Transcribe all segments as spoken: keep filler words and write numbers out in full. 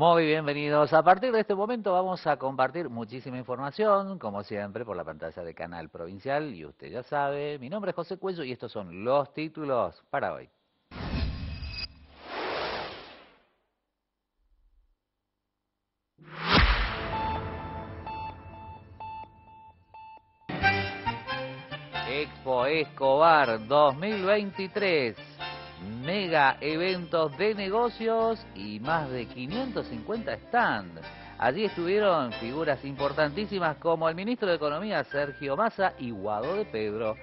Muy bienvenidos. A partir de este momento vamos a compartir muchísima información, como siempre, por la pantalla de Canal Provincial. Y usted ya sabe, mi nombre es José Cuello y estos son los títulos para hoy. Expo Escobar dos mil veintitrés. Mega eventos de negocios y más de quinientos cincuenta stands. Allí estuvieron figuras importantísimas como el ministro de Economía Sergio Massa y Guado de Pedro.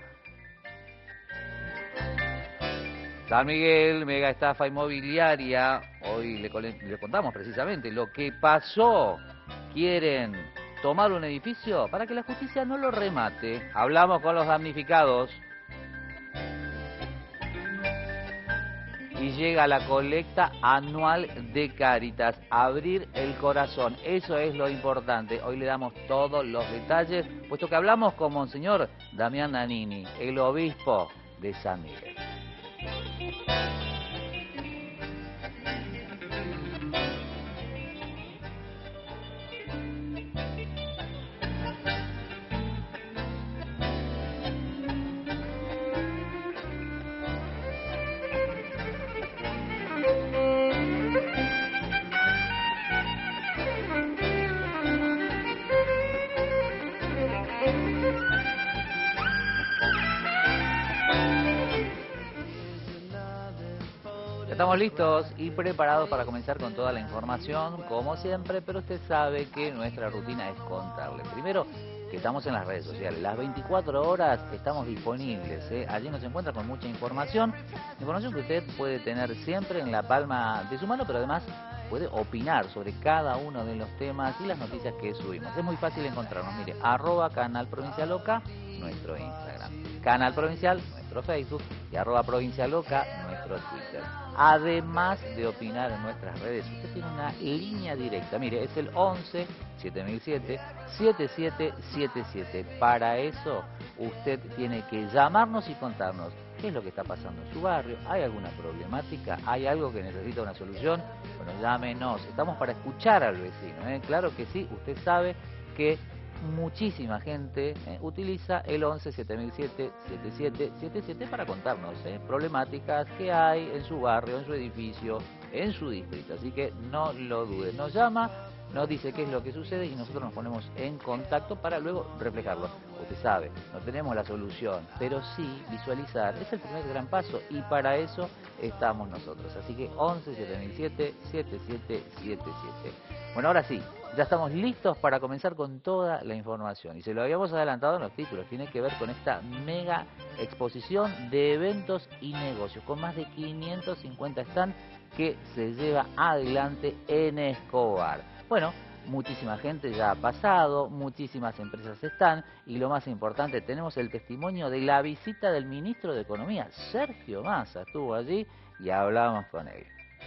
San Miguel, mega estafa inmobiliaria. Hoy le, le contamos precisamente lo que pasó. Quieren tomar un edificio para que la justicia no lo remate. Hablamos con los damnificados. Y llega la colecta anual de Cáritas. Abrir el corazón, eso es lo importante. Hoy le damos todos los detalles, puesto que hablamos con Monseñor Damián Nanini, el obispo de San Miguel. Estamos listos y preparados para comenzar con toda la información, como siempre, pero usted sabe que nuestra rutina es contarle. Primero, que estamos en las redes sociales, las veinticuatro horas estamos disponibles, ¿eh? Allí nos encuentra con mucha información, información que usted puede tener siempre en la palma de su mano, pero además puede opinar sobre cada uno de los temas y las noticias que subimos. Es muy fácil encontrarnos, mire, arroba Canal Provincial Oca, nuestro Instagram, Canal Provincial, nuestro Facebook, y arroba Provincial Oca, nuestro Twitter. Además de opinar en nuestras redes, usted tiene una línea directa, mire, es el once siete mil siete siete siete siete siete. Para eso usted tiene que llamarnos y contarnos qué es lo que está pasando en su barrio, hay alguna problemática, hay algo que necesita una solución. Bueno, llámenos, estamos para escuchar al vecino, ¿eh? Claro que sí, usted sabe que muchísima gente eh, utiliza el once siete mil siete siete siete siete siete para contarnos eh, problemáticas que hay en su barrio, en su edificio, en su distrito. Así que no lo dude, nos llama, nos dice qué es lo que sucede y nosotros nos ponemos en contacto para luego reflejarlo. Usted sabe, no tenemos la solución, pero sí visualizar es el primer gran paso y para eso estamos nosotros. Así que once siete mil siete siete siete siete siete. Bueno, ahora sí, ya estamos listos para comenzar con toda la información. Y se lo habíamos adelantado en los títulos. Tiene que ver con esta mega exposición de eventos y negocios, con más de quinientos cincuenta stands que se lleva adelante en Escobar. Bueno, muchísima gente ya ha pasado, muchísimas empresas están, y lo más importante, tenemos el testimonio de la visita del ministro de Economía, Sergio Massa. Estuvo allí y hablamos con él.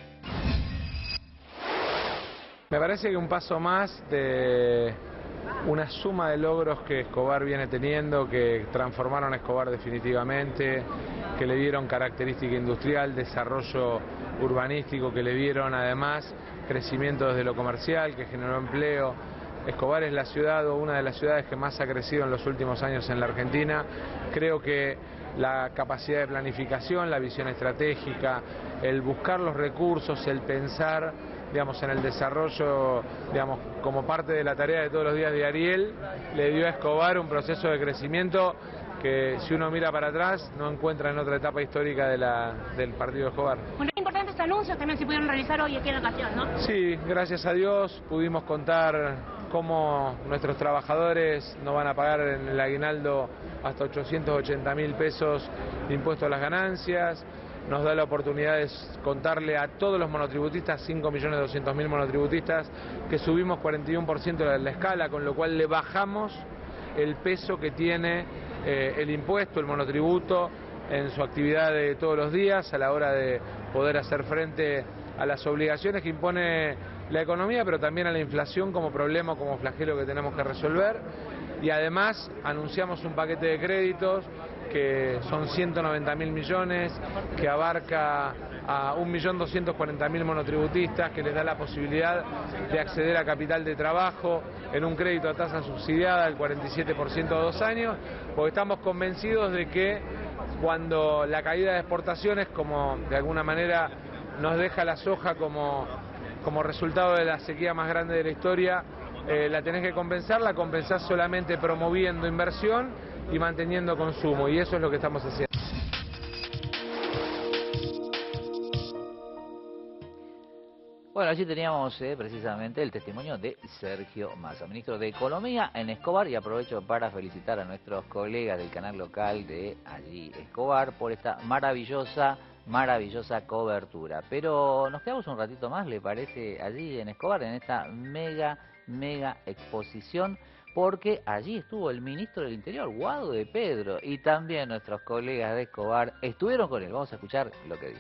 Me parece que un paso más de una suma de logros que Escobar viene teniendo, que transformaron a Escobar definitivamente, que le dieron característica industrial, desarrollo urbanístico, que le dieron además crecimiento desde lo comercial, que generó empleo. Escobar es la ciudad o una de las ciudades que más ha crecido en los últimos años en la Argentina. Creo que la capacidad de planificación, la visión estratégica, el buscar los recursos, el pensar, digamos, en el desarrollo, digamos, como parte de la tarea de todos los días de Ariel, le dio a Escobar un proceso de crecimiento que, si uno mira para atrás, no encuentra en otra etapa histórica de la, del partido de Escobar. Bueno, importantes anuncios también se pudieron realizar hoy aquí en la ocasión, ¿no? Sí, gracias a Dios pudimos contar cómo nuestros trabajadores no van a pagar en el aguinaldo hasta ochocientos ochenta mil pesos de impuesto a las ganancias. Nos da la oportunidad de contarle a todos los monotributistas, cinco millones doscientos mil monotributistas, que subimos cuarenta y uno por ciento de la escala, con lo cual le bajamos el peso que tiene eh, el impuesto, el monotributo, en su actividad de todos los días, a la hora de poder hacer frente a las obligaciones que impone la economía, pero también a la inflación como problema, como flagelo que tenemos que resolver. y además anunciamos un paquete de créditos que son ciento noventa mil millones, que abarca a un millón doscientos cuarenta mil monotributistas, que les da la posibilidad de acceder a capital de trabajo en un crédito a tasa subsidiada del cuarenta y siete por ciento a dos años, porque estamos convencidos de que cuando la caída de exportaciones, como de alguna manera nos deja la soja como, como resultado de la sequía más grande de la historia, eh, la tenés que compensar, la compensás solamente promoviendo inversión y manteniendo consumo, y eso es lo que estamos haciendo. Bueno, allí teníamos eh, precisamente el testimonio de Sergio Massa, ministro de Economía en Escobar, y aprovecho para felicitar a nuestros colegas del canal local de allí Escobar por esta maravillosa, maravillosa cobertura. Pero nos quedamos un ratito más, ¿le parece? Allí en Escobar, en esta mega, mega exposición, porque allí estuvo el ministro del Interior, Guado de Pedro, y también nuestros colegas de Escobar estuvieron con él. Vamos a escuchar lo que dijo.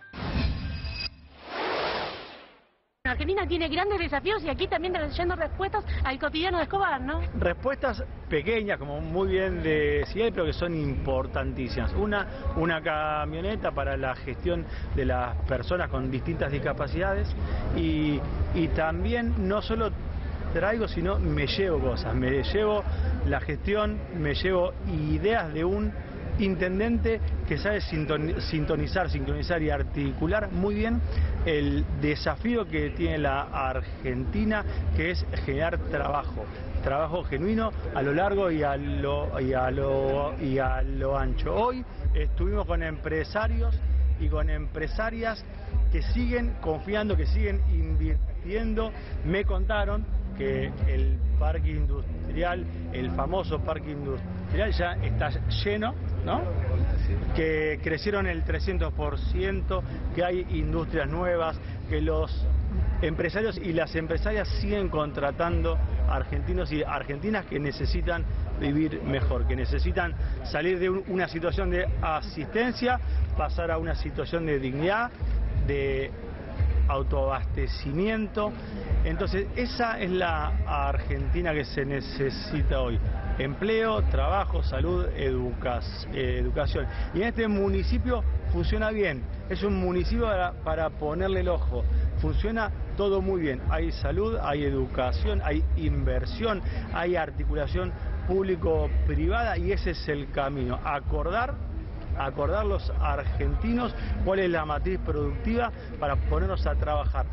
Argentina tiene grandes desafíos y aquí también trayendo respuestas al cotidiano de Escobar, ¿no? Respuestas pequeñas, como muy bien decía, pero que son importantísimas. Una, una camioneta para la gestión de las personas con distintas discapacidades y, y también no solo traigo, sino me llevo cosas, me llevo la gestión, me llevo ideas de un intendente que sabe sintonizar, sincronizar y articular muy bien el desafío que tiene la Argentina, que es generar trabajo, trabajo genuino a lo largo y a lo, y a lo, y a lo ancho. Hoy estuvimos con empresarios y con empresarias que siguen confiando, que siguen invirtiendo. Me contaron que el parque industrial, el famoso parque industrial ya está lleno, ¿no? Que crecieron el trescientos por ciento, que hay industrias nuevas, que los empresarios y las empresarias siguen contratando argentinos y argentinas que necesitan vivir mejor, que necesitan salir de un, una situación de asistencia, pasar a una situación de dignidad, de autoabastecimiento. Entonces esa es la Argentina que se necesita hoy: empleo, trabajo, salud, educa educación. Y en este municipio funciona bien, es un municipio para, para ponerle el ojo, funciona todo muy bien, hay salud, hay educación, hay inversión, hay articulación público-privada, y ese es el camino: acordar acordar los argentinos cuál es la matriz productiva para ponernos a trabajar.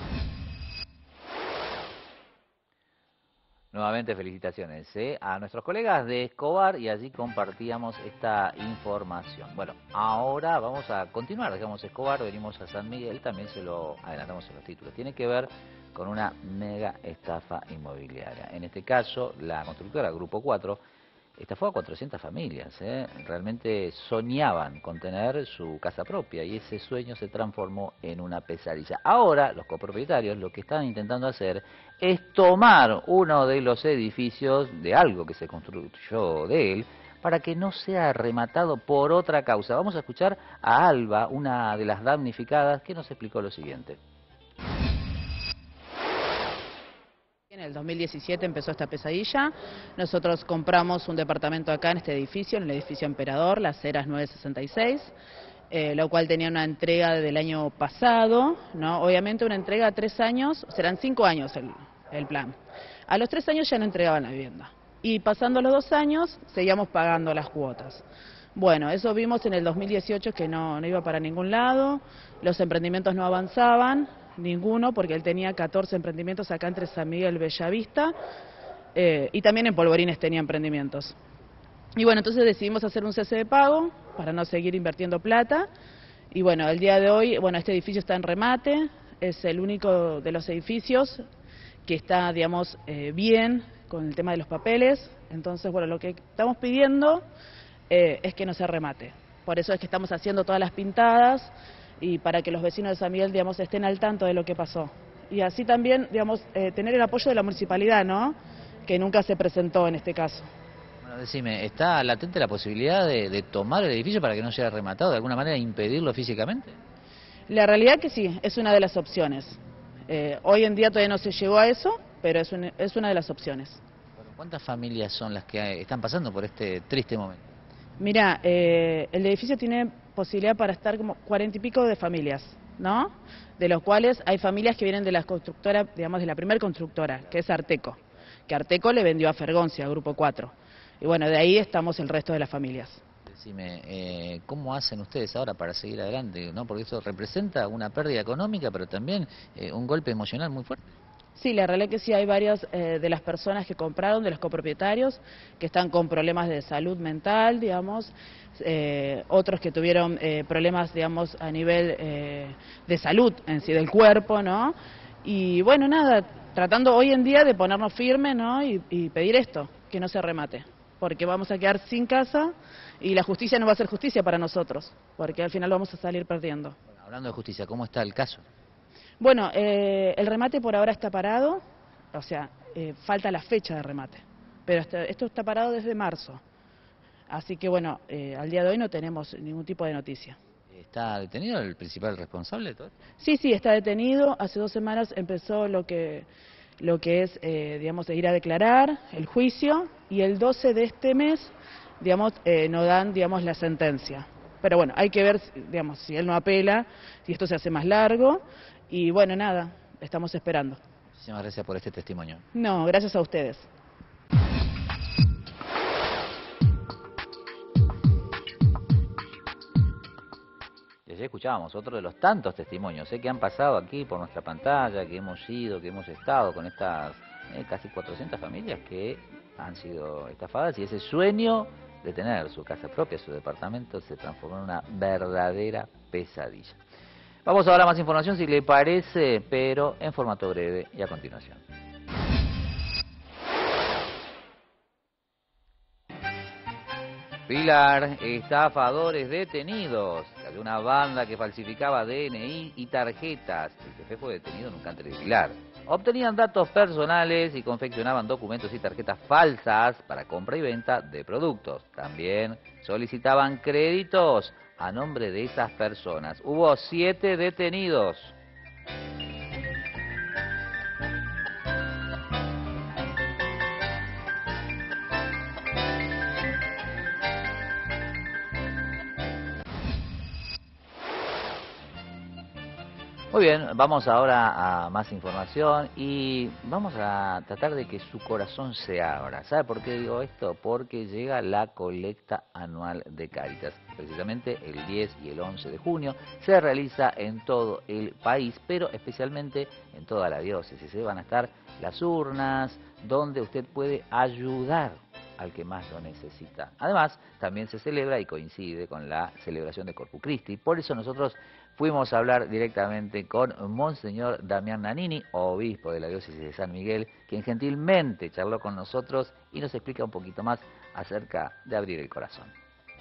Nuevamente felicitaciones ¿eh? a nuestros colegas de Escobar, y allí compartíamos esta información. Bueno, ahora vamos a continuar, dejamos Escobar, venimos a San Miguel, también se lo adelantamos en los títulos. Tiene que ver con una mega estafa inmobiliaria. En este caso, la constructora Grupo cuatro estafó a cuatrocientas familias, ¿eh? Realmente soñaban con tener su casa propia y ese sueño se transformó en una pesadilla. Ahora los copropietarios lo que están intentando hacer es tomar uno de los edificios de algo que se construyó de él para que no sea rematado por otra causa. Vamos a escuchar a Alba, una de las damnificadas, que nos explicó lo siguiente. En el dos mil diecisiete empezó esta pesadilla. Nosotros compramos un departamento acá en este edificio, en el edificio Emperador, Las Heras nueve sesenta y seis, eh, lo cual tenía una entrega del año pasado, ¿no? Obviamente una entrega a tres años, serán cinco años el, el plan. A los tres años ya no entregaban la vivienda. Y pasando los dos años, seguíamos pagando las cuotas. Bueno, eso vimos en el dos mil dieciocho que no, no iba para ningún lado, los emprendimientos no avanzaban, ninguno, porque él tenía catorce emprendimientos acá entre San Miguel y Bellavista, eh, y también en Polvorines tenía emprendimientos. Y bueno, entonces decidimos hacer un cese de pago para no seguir invirtiendo plata, y bueno, el día de hoy, bueno, este edificio está en remate, es el único de los edificios que está, digamos, eh, bien con el tema de los papeles. Entonces, bueno, lo que estamos pidiendo eh, es que no se remate. Por eso es que estamos haciendo todas las pintadas, y para que los vecinos de San Miguel, digamos, estén al tanto de lo que pasó. Y así también, digamos, eh, tener el apoyo de la municipalidad, ¿no?, que nunca se presentó en este caso. Bueno, decime, ¿está latente la posibilidad de, de tomar el edificio para que no sea rematado, de alguna manera impedirlo físicamente? La realidad que sí, es una de las opciones. Eh, hoy en día todavía no se llegó a eso, pero es, un, es una de las opciones. ¿Cuántas familias son las que están pasando por este triste momento? Mira, eh, el edificio tiene posibilidad para estar como cuarenta y pico de familias, ¿no? De los cuales hay familias que vienen de la constructora, digamos, de la primer constructora, que es Arteco, que Arteco le vendió a Fergoncia, a Grupo cuatro. Y bueno, de ahí estamos el resto de las familias. Decime, eh, ¿cómo hacen ustedes ahora para seguir adelante? ¿No? Porque eso representa una pérdida económica, pero también eh, un golpe emocional muy fuerte. Sí, la realidad es que sí, hay varias eh, de las personas que compraron, de los copropietarios, que están con problemas de salud mental, digamos, eh, otros que tuvieron eh, problemas, digamos, a nivel eh, de salud en sí, del cuerpo, ¿no? Y bueno, nada, tratando hoy en día de ponernos firmes, ¿no? Y, y pedir esto, que no se remate, porque vamos a quedar sin casa y la justicia no va a ser justicia para nosotros, porque al final vamos a salir perdiendo. Bueno, hablando de justicia, ¿cómo está el caso? Bueno, eh, el remate por ahora está parado, o sea, eh, falta la fecha de remate, pero esto, esto está parado desde marzo, así que bueno, eh, al día de hoy no tenemos ningún tipo de noticia. ¿Está detenido el principal responsable de todo esto? Sí, sí, está detenido, hace dos semanas empezó lo que, lo que es, eh, digamos, de ir a declarar, el juicio, y el doce de este mes, digamos, eh, nos dan, digamos, la sentencia. Pero bueno, hay que ver, digamos, si él no apela, si esto se hace más largo. Y bueno, nada, estamos esperando. Muchísimas gracias por este testimonio. No, gracias a ustedes. Y ayer escuchábamos otro de los tantos testimonios ¿eh? que han pasado aquí por nuestra pantalla, que hemos ido, que hemos estado con estas eh, casi cuatrocientas familias que han sido estafadas y ese sueño de tener su casa propia, su departamento, se transformó en una verdadera pesadilla. Vamos ahora a más información si le parece, pero en formato breve y a continuación. Pilar, estafadores detenidos. Cayó una banda que falsificaba D N I y tarjetas. El jefe fue detenido en un cante de Pilar. Obtenían datos personales y confeccionaban documentos y tarjetas falsas para compra y venta de productos. También solicitaban créditos a nombre de esas personas. Hubo siete detenidos. Muy bien, vamos ahora a más información y vamos a tratar de que su corazón se abra. ¿Sabe por qué digo esto? Porque llega la colecta anual de Cáritas. Precisamente el diez y el once de junio se realiza en todo el país, pero especialmente en toda la diócesis. Se van a estar las urnas donde usted puede ayudar al que más lo necesita. Además, también se celebra y coincide con la celebración de Corpus Christi. Por eso nosotros fuimos a hablar directamente con Monseñor Damián Nannini, obispo de la diócesis de San Miguel, quien gentilmente charló con nosotros y nos explica un poquito más acerca de abrir el corazón.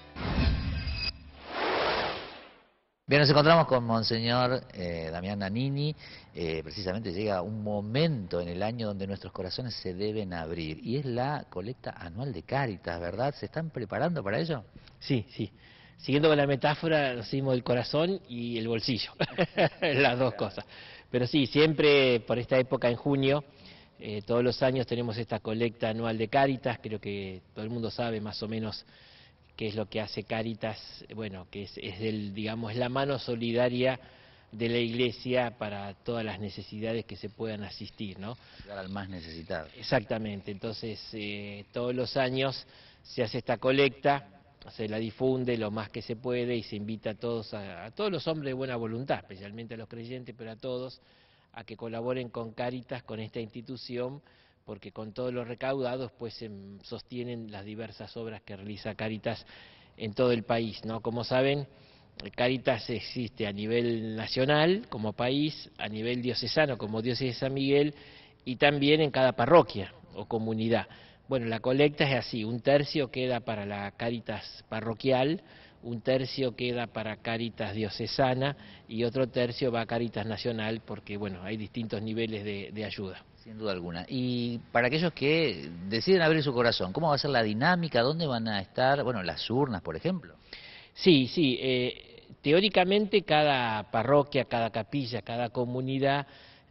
Bien, nos encontramos con Monseñor eh, Damián Nannini. Eh, precisamente llega un momento en el año donde nuestros corazones se deben abrir y es la colecta anual de Cáritas, ¿verdad? ¿Se están preparando para ello? Sí, sí. Siguiendo con la metáfora, nos hicimos el corazón y el bolsillo, las dos cosas. Pero sí, siempre por esta época en junio, eh, todos los años tenemos esta colecta anual de Cáritas. Creo que todo el mundo sabe más o menos qué es lo que hace Cáritas, bueno, que es, es el, digamos, la mano solidaria de la Iglesia para todas las necesidades que se puedan asistir, ¿no? Llegar al más necesitado. Exactamente, entonces eh, todos los años se hace esta colecta, se la difunde lo más que se puede y se invita a todos, a, a todos los hombres de buena voluntad, especialmente a los creyentes, pero a todos, a que colaboren con Cáritas, con esta institución, porque con todos los recaudados pues se sostienen las diversas obras que realiza Cáritas en todo el país, ¿no? Como saben, Cáritas existe a nivel nacional como país, a nivel diocesano como diócesis de San Miguel y también en cada parroquia o comunidad. Bueno, la colecta es así, un tercio queda para la Cáritas parroquial, un tercio queda para Cáritas diocesana y otro tercio va a Cáritas nacional porque, bueno, hay distintos niveles de, de ayuda. Sin duda alguna. Y para aquellos que deciden abrir su corazón, ¿cómo va a ser la dinámica? ¿Dónde van a estar? Bueno, las urnas, por ejemplo. Sí, sí. Eh, teóricamente cada parroquia, cada capilla, cada comunidad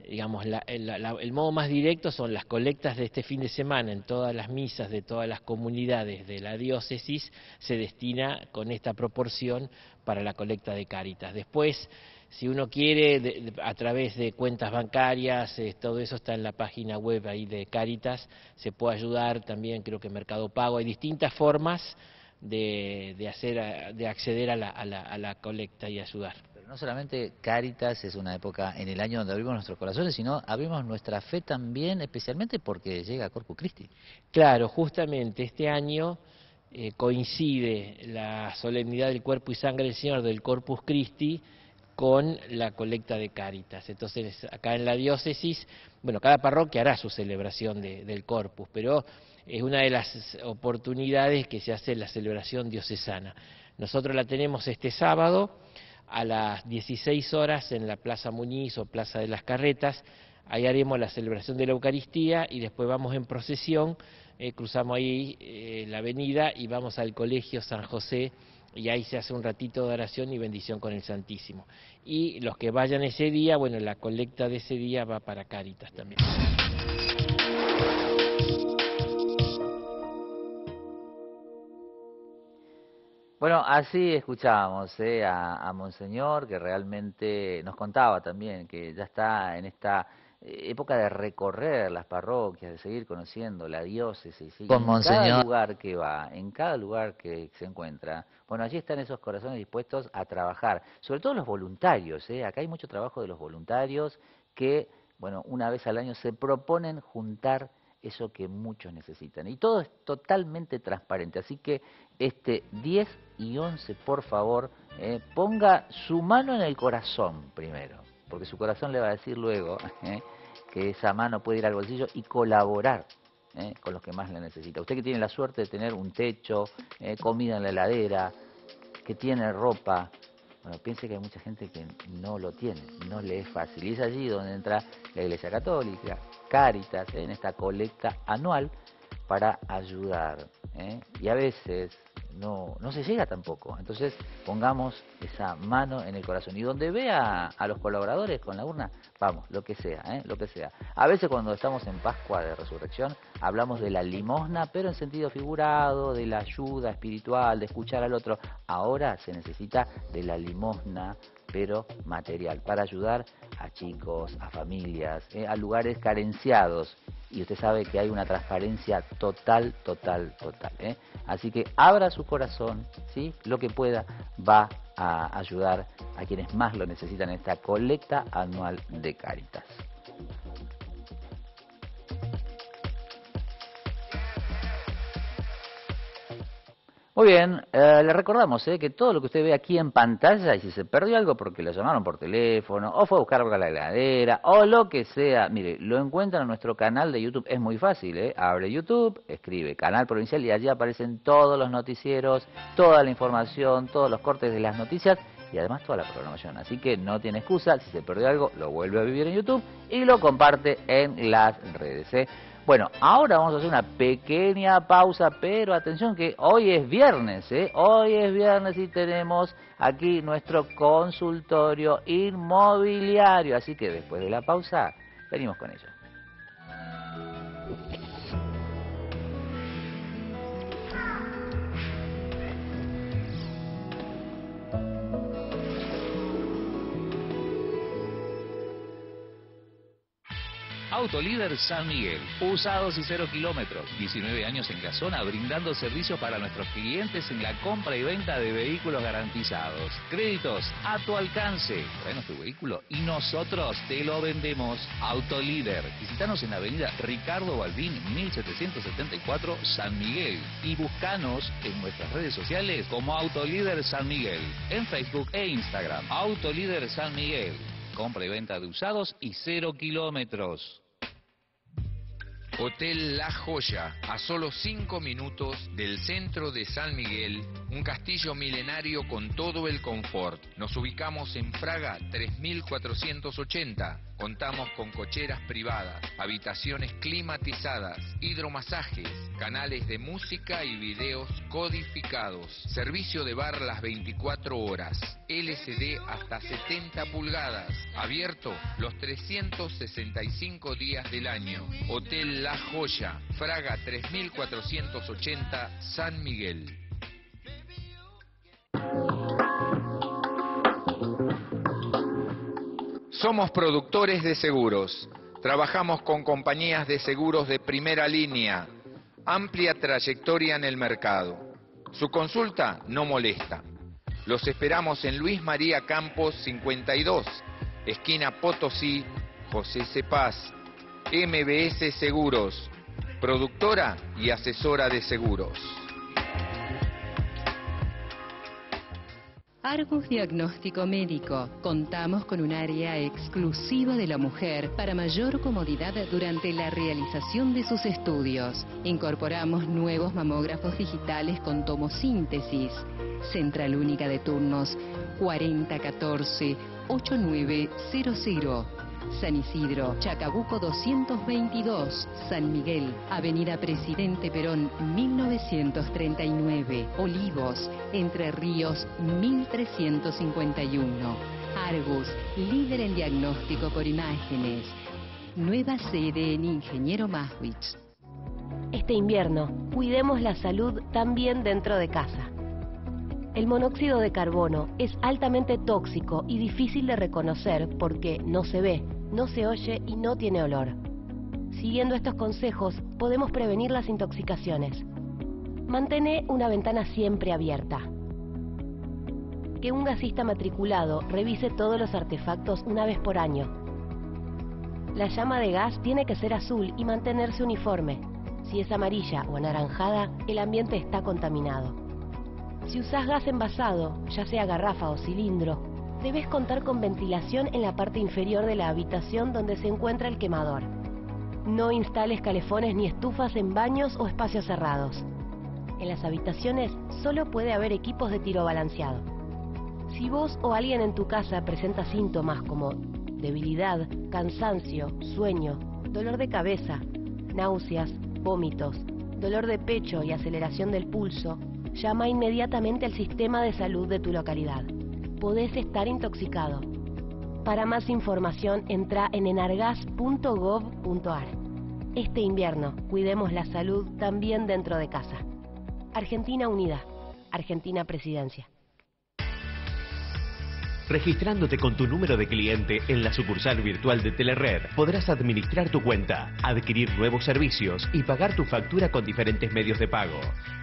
digamos, la, la, la, el modo más directo son las colectas de este fin de semana en todas las misas de todas las comunidades de la diócesis, se destina con esta proporción para la colecta de Cáritas. Después, si uno quiere, de, de, a través de cuentas bancarias, eh, todo eso está en la página web ahí de Cáritas, se puede ayudar también, creo que Mercado Pago, hay distintas formas de, de, hacer, de acceder a la, a, la, a la colecta y ayudar. No solamente Cáritas es una época en el año donde abrimos nuestros corazones, sino abrimos nuestra fe también, especialmente porque llega Corpus Christi. Claro, justamente este año eh, coincide la solemnidad del cuerpo y sangre del Señor del Corpus Christi con la colecta de Cáritas. Entonces, acá en la diócesis, bueno, cada parroquia hará su celebración de, del Corpus, pero es una de las oportunidades que se hace la celebración diocesana. Nosotros la tenemos este sábado a las dieciséis horas en la Plaza Muñiz o Plaza de las Carretas. Ahí haremos la celebración de la Eucaristía y después vamos en procesión, eh, cruzamos ahí eh, la avenida y vamos al Colegio San José y ahí se hace un ratito de oración y bendición con el Santísimo. Y los que vayan ese día, bueno, la colecta de ese día va para Cáritas también. Bueno, así escuchábamos eh, a, a Monseñor, que realmente nos contaba también que ya está en esta época de recorrer las parroquias, de seguir conociendo la diócesis, ¿sí? Con en Monseñor. Cada lugar que va, en cada lugar que se encuentra, bueno, allí están esos corazones dispuestos a trabajar, sobre todo los voluntarios, ¿eh? Acá hay mucho trabajo de los voluntarios que, bueno, una vez al año se proponen juntar eso que muchos necesitan. Y todo es totalmente transparente, así que este diez y once, por favor, eh, ponga su mano en el corazón primero, porque su corazón le va a decir luego eh, que esa mano puede ir al bolsillo y colaborar eh, con los que más le necesita. Usted que tiene la suerte de tener un techo, eh, comida en la heladera, que tiene ropa, bueno, piense que hay mucha gente que no lo tiene, no le es fácil. Y es allí donde entra la Iglesia Católica, Cáritas, en esta colecta anual para ayudar. ¿eh? Y a veces no, no se llega tampoco. Entonces pongamos esa mano en el corazón. Y donde vea a los colaboradores con la urna, vamos, lo que sea, ¿eh? lo que sea. A veces cuando estamos en Pascua de Resurrección hablamos de la limosna, pero en sentido figurado, de la ayuda espiritual, de escuchar al otro. Ahora se necesita de la limosna, pero material, para ayudar a chicos, a familias, ¿eh? a lugares carenciados. Y usted sabe que hay una transparencia total, total, total. ¿eh? Así que abra su corazón, ¿sí? Lo que pueda va a ayudar a quienes más lo necesitan en esta colecta anual de Cáritas. Muy bien, eh, le recordamos eh, que todo lo que usted ve aquí en pantalla, y si se perdió algo porque lo llamaron por teléfono, o fue a buscar algo a la heladera, o lo que sea, mire, lo encuentran en nuestro canal de YouTube, es muy fácil, ¿eh? Abre YouTube, escribe Canal Provincial y allí aparecen todos los noticieros, toda la información, todos los cortes de las noticias y además toda la programación. Así que no tiene excusa, si se perdió algo, lo vuelve a vivir en YouTube y lo comparte en las redes, ¿eh? Bueno, ahora vamos a hacer una pequeña pausa, pero atención que hoy es viernes, ¿eh? Hoy es viernes y tenemos aquí nuestro consultorio inmobiliario, así que después de la pausa, venimos con ello. Autolíder San Miguel, usados y cero kilómetros, diecinueve años en la zona brindando servicios para nuestros clientes en la compra y venta de vehículos garantizados. Créditos a tu alcance. Traenos tu vehículo y nosotros te lo vendemos. Autolíder, visítanos en la avenida Ricardo Balbín, mil setecientos setenta y cuatro, San Miguel. Y búscanos en nuestras redes sociales como Autolíder San Miguel, en Facebook e Instagram. Autolíder San Miguel, compra y venta de usados y cero kilómetros. Hotel La Joya, a solo cinco minutos del centro de San Miguel, un castillo milenario con todo el confort. Nos ubicamos en Fraga tres mil cuatrocientos ochenta, Contamos con cocheras privadas, habitaciones climatizadas, hidromasajes, canales de música y videos codificados, servicio de bar las veinticuatro horas, L C D hasta setenta pulgadas, abierto los trescientos sesenta y cinco días del año. Hotel La Joya, Fraga tres mil cuatrocientos ochenta, San Miguel. Somos productores de seguros. Trabajamos con compañías de seguros de primera línea. Amplia trayectoria en el mercado. Su consulta no molesta. Los esperamos en Luis María Campos cincuenta y dos, esquina Potosí, José Cepaz. M B S Seguros, productora y asesora de seguros. Argus Diagnóstico Médico. Contamos con un área exclusiva de la mujer para mayor comodidad durante la realización de sus estudios. Incorporamos nuevos mamógrafos digitales con tomosíntesis. Central única de turnos cuarenta catorce ochenta y nueve cero cero. San Isidro, Chacabuco doscientos veintidós, San Miguel, Avenida Presidente Perón mil novecientos treinta y nueve, Olivos, Entre Ríos mil trescientos cincuenta y uno. Argus, líder en diagnóstico por imágenes. Nueva sede en Ingeniero Maswich. Este invierno, cuidemos la salud también dentro de casa. El monóxido de carbono es altamente tóxico y difícil de reconocer porque no se ve, no se oye y no tiene olor. Siguiendo estos consejos, podemos prevenir las intoxicaciones. Mantén una ventana siempre abierta. Que un gasista matriculado revise todos los artefactos una vez por año. La llama de gas tiene que ser azul y mantenerse uniforme. Si es amarilla o anaranjada, el ambiente está contaminado. Si usás gas envasado, ya sea garrafa o cilindro, debes contar con ventilación en la parte inferior de la habitación donde se encuentra el quemador. No instales calefones ni estufas en baños o espacios cerrados. En las habitaciones solo puede haber equipos de tiro balanceado. Si vos o alguien en tu casa presenta síntomas como debilidad, cansancio, sueño, dolor de cabeza, náuseas, vómitos, dolor de pecho y aceleración del pulso, llama inmediatamente al sistema de salud de tu localidad. Podés estar intoxicado. Para más información, entra en enargas punto gov punto ar. Este invierno, cuidemos la salud también dentro de casa. Argentina Unida. Argentina Presidencia. Registrándote con tu número de cliente en la sucursal virtual de Telered, podrás administrar tu cuenta, adquirir nuevos servicios y pagar tu factura con diferentes medios de pago.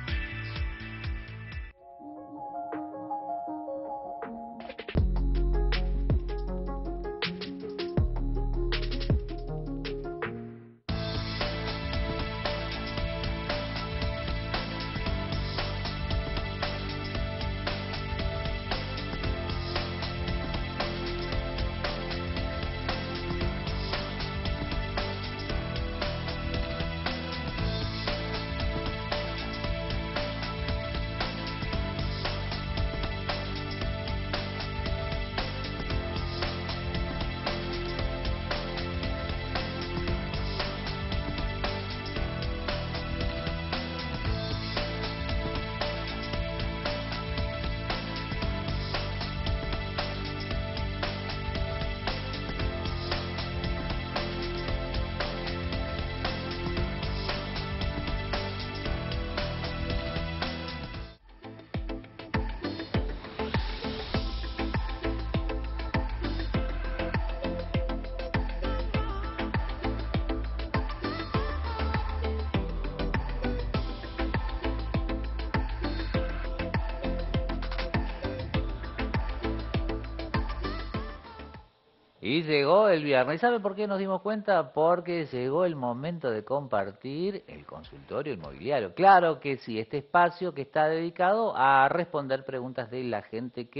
Y llegó el viernes. ¿Sabe por qué nos dimos cuenta? Porque llegó el momento de compartir el consultorio inmobiliario. Claro que sí, este espacio que está dedicado a responder preguntas de la gente que,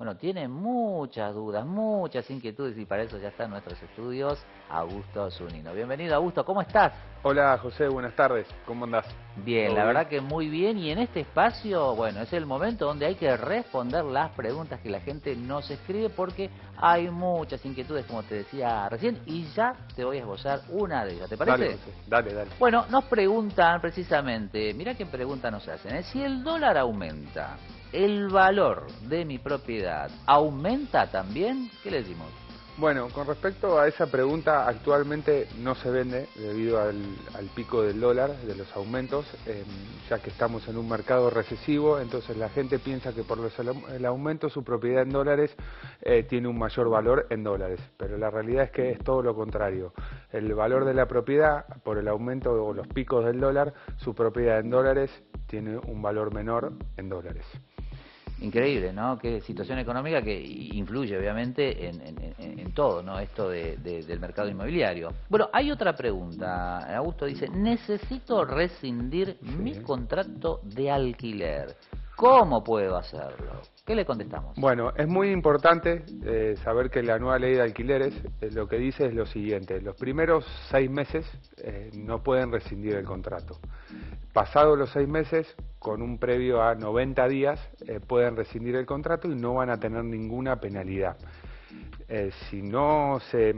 bueno, tiene muchas dudas, muchas inquietudes y para eso ya está en nuestros estudios Augusto Zunino. Bienvenido, Augusto, ¿cómo estás? Hola, José, buenas tardes, ¿cómo andás? Bien, la bien? verdad que muy bien, y en este espacio, bueno, es el momento donde hay que responder las preguntas que la gente nos escribe porque hay muchas inquietudes, como te decía recién, y ya te voy a esbozar una de ellas, ¿te parece? Dale, José, dale, dale. Bueno, nos preguntan precisamente, mirá qué pregunta nos hacen, ¿eh? Si el dólar aumenta, ¿el valor de mi propiedad aumenta también? ¿Qué le decimos? Bueno, con respecto a esa pregunta, actualmente no se vende debido al, al pico del dólar, de los aumentos, eh, ya que estamos en un mercado recesivo, entonces la gente piensa que por los, el aumento su propiedad en dólares eh, tiene un mayor valor en dólares, pero la realidad es que es todo lo contrario. El valor de la propiedad, por el aumento o los picos del dólar, su propiedad en dólares tiene un valor menor en dólares. Increíble, ¿no? Qué situación económica que influye obviamente en, en, en, en todo, ¿no? Esto de, de, del mercado inmobiliario. Bueno, hay otra pregunta. Augusto dice, necesito rescindir sí. mi contrato de alquiler. ¿Cómo puedo hacerlo? ¿Qué le contestamos? Bueno, es muy importante eh, saber que la nueva ley de alquileres eh, lo que dice es lo siguiente. Los primeros seis meses eh, no pueden rescindir el contrato. Pasados los seis meses, con un previo a noventa días, eh, pueden rescindir el contrato y no van a tener ninguna penalidad. Eh, si no se,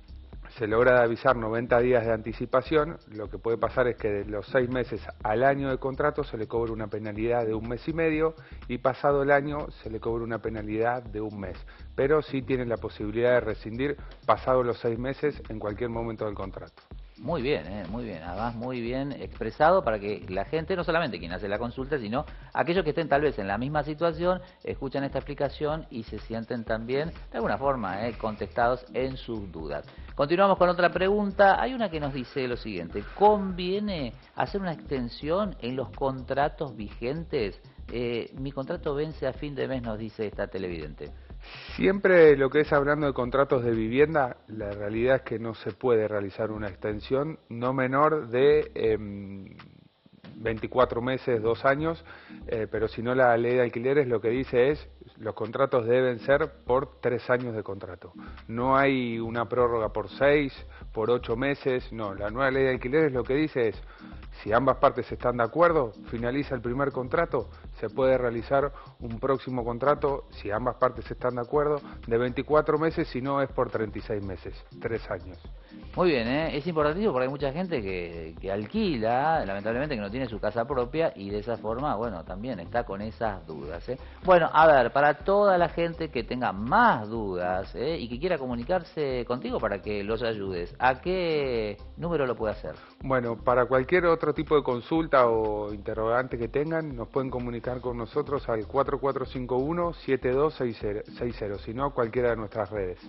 se logra avisar noventa días de anticipación, lo que puede pasar es que de los seis meses al año de contrato se le cobre una penalidad de un mes y medio y pasado el año se le cobre una penalidad de un mes. Pero sí tienen la posibilidad de rescindir pasados los seis meses en cualquier momento del contrato. Muy bien, eh, muy bien, además muy bien expresado para que la gente, no solamente quien hace la consulta, sino aquellos que estén tal vez en la misma situación, escuchan esta explicación y se sienten también, de alguna forma, eh, contestados en sus dudas. Continuamos con otra pregunta. Hay una que nos dice lo siguiente, ¿conviene hacer una extensión en los contratos vigentes? Eh, mi contrato vence a fin de mes, nos dice esta televidente. Siempre lo que es hablando de contratos de vivienda, la realidad es que no se puede realizar una extensión no menor de eh, veinticuatro meses, dos años, eh, pero si no la ley de alquileres lo que dice es los contratos deben ser por tres años de contrato. No hay una prórroga por seis, por ocho meses, no. La nueva ley de alquileres lo que dice es si ambas partes están de acuerdo, finaliza el primer contrato, se puede realizar un próximo contrato, si ambas partes están de acuerdo, de veinticuatro meses, si no es por treinta y seis meses, tres años. Muy bien, ¿eh? Es importantísimo porque hay mucha gente que, que alquila, lamentablemente que no tiene su casa propia y de esa forma, bueno, también está con esas dudas, ¿eh? Bueno, a ver, para toda la gente que tenga más dudas, ¿eh? y que quiera comunicarse contigo para que los ayudes, ¿a qué número lo puede hacer? Bueno, para cualquier otro tipo de consulta o interrogante que tengan, nos pueden comunicar con nosotros al cuatro cuatro cinco uno, siete dos seis cero, si no, cualquiera de nuestras redes.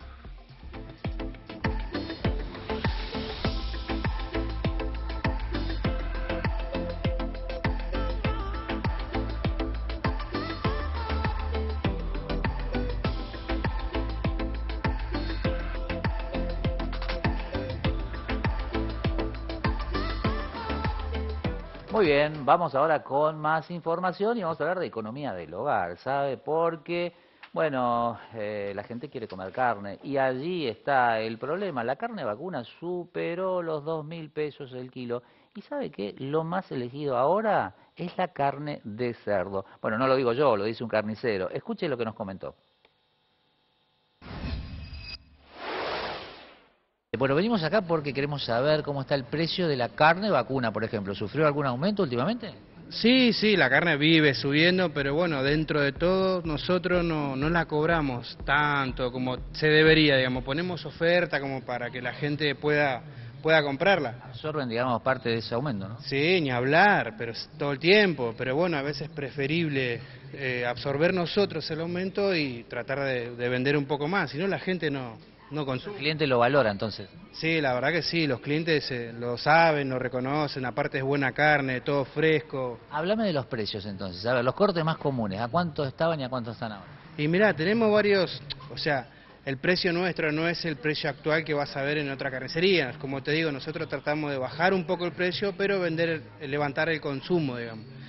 Muy bien, vamos ahora con más información y vamos a hablar de economía del hogar, ¿sabe? Porque, bueno, eh, la gente quiere comer carne y allí está el problema. La carne vacuna superó los dos mil pesos el kilo y ¿sabe qué? Lo más elegido ahora es la carne de cerdo. Bueno, no lo digo yo, lo dice un carnicero. Escuche lo que nos comentó. Bueno, venimos acá porque queremos saber cómo está el precio de la carne vacuna, por ejemplo. ¿Sufrió algún aumento últimamente? Sí, sí, la carne vive subiendo, pero bueno, dentro de todo nosotros no, no la cobramos tanto como se debería, digamos. Ponemos oferta como para que la gente pueda, pueda comprarla. Absorben, digamos, parte de ese aumento, ¿no? Sí, ni hablar, pero todo el tiempo. Pero bueno, a veces es preferible eh, absorber nosotros el aumento y tratar de, de vender un poco más, si no la gente no... No consume. ¿El cliente lo valora entonces? Sí, la verdad que sí, los clientes eh, lo saben, lo reconocen, aparte es buena carne, todo fresco. Háblame de los precios entonces, a ver, los cortes más comunes, ¿a cuánto estaban y a cuánto están ahora? Y mirá, tenemos varios, o sea, el precio nuestro no es el precio actual que vas a ver en otra carnicería, como te digo, nosotros tratamos de bajar un poco el precio, pero vender, levantar el consumo, digamos.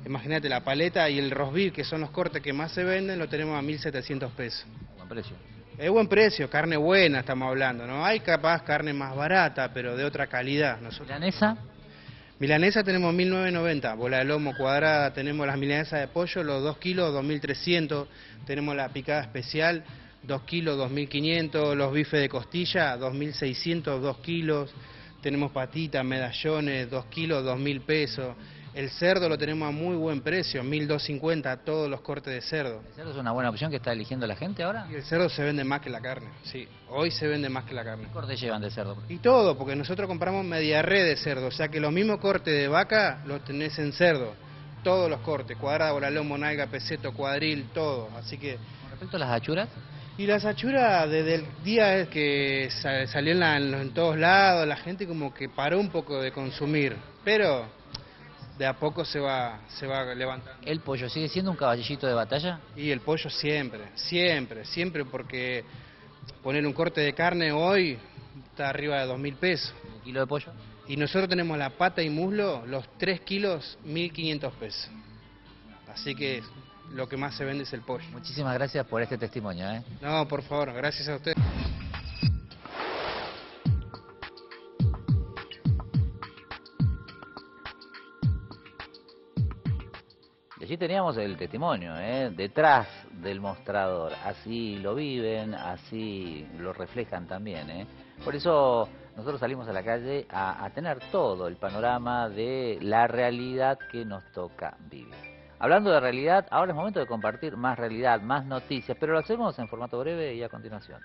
Imagínate, la paleta y el roast beef, que son los cortes que más se venden, lo tenemos a mil setecientos pesos. Buen precio. Es buen precio, carne buena estamos hablando, ¿no? Hay capaz carne más barata, pero de otra calidad. Nosotros... ¿Milanesa? Milanesa tenemos mil novecientos noventa, bola de lomo cuadrada, tenemos las milanesas de pollo, los dos kilos, dos mil trescientos, tenemos la picada especial, dos kilos, dos mil quinientos, los bifes de costilla, dos mil seiscientos, dos kilos, tenemos patitas, medallones, dos kilos, dos mil pesos. El cerdo lo tenemos a muy buen precio, mil doscientos cincuenta, todos los cortes de cerdo. ¿El cerdo es una buena opción que está eligiendo la gente ahora? Y el cerdo se vende más que la carne, sí. Hoy se vende más que la carne. ¿Qué cortes llevan de cerdo? Y todo, porque nosotros compramos media red de cerdo, o sea que los mismos cortes de vaca los tenés en cerdo. Todos los cortes, cuadrada, bola lomo, nalga, peseto, cuadril, todo. Así que... Con respecto a las achuras... Y las achuras, desde el día que salió en, la, en, en todos lados, la gente como que paró un poco de consumir, pero... de a poco se va se va levantando. ¿El pollo sigue siendo un caballito de batalla? Y el pollo siempre, siempre, siempre, porque poner un corte de carne hoy está arriba de dos mil pesos. ¿Un kilo de pollo? Y nosotros tenemos la pata y muslo, los tres kilos, mil quinientos pesos. Así que lo que más se vende es el pollo. Muchísimas gracias por este testimonio, ¿eh? No, por favor, gracias a usted. Y allí teníamos el testimonio, ¿eh? Detrás del mostrador. Así lo viven, así lo reflejan también, ¿eh? Por eso nosotros salimos a la calle a, a tener todo el panorama de la realidad que nos toca vivir. Hablando de realidad, ahora es momento de compartir más realidad, más noticias, pero lo hacemos en formato breve y a continuación.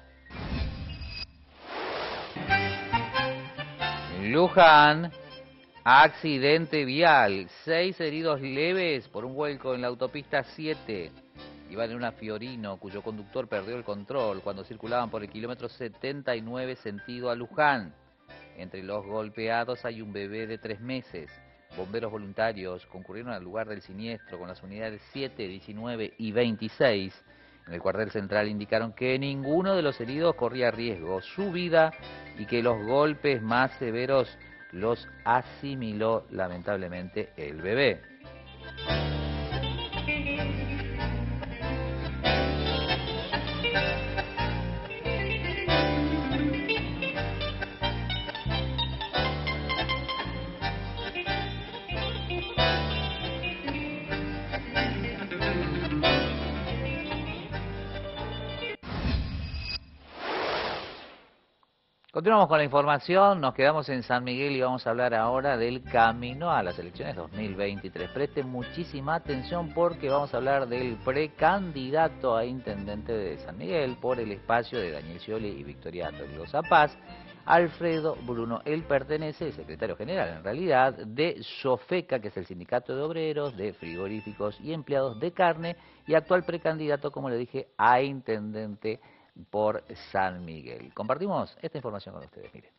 Luján. Accidente vial, seis heridos leves por un vuelco en la autopista siete. Iban en una Fiorino cuyo conductor perdió el control cuando circulaban por el kilómetro setenta y nueve sentido a Luján. Entre los golpeados hay un bebé de tres meses. Bomberos voluntarios concurrieron al lugar del siniestro con las unidades siete, diecinueve y veintiséis. En el cuartel central indicaron que ninguno de los heridos corría riesgo su vida y que los golpes más severos los asimiló lamentablemente el bebé. Continuamos con la información, nos quedamos en San Miguel y vamos a hablar ahora del camino a las elecciones dos mil veintitrés. Presten muchísima atención porque vamos a hablar del precandidato a intendente de San Miguel por el espacio de Daniel Scioli y Victoria Tolosa Paz, Alfredo Bruno. Él pertenece, es secretario general en realidad, de SOFECA, que es el Sindicato de Obreros, de Frigoríficos y Empleados de Carne, y actual precandidato, como le dije, a intendente por San Miguel. Compartimos esta información con ustedes, miren.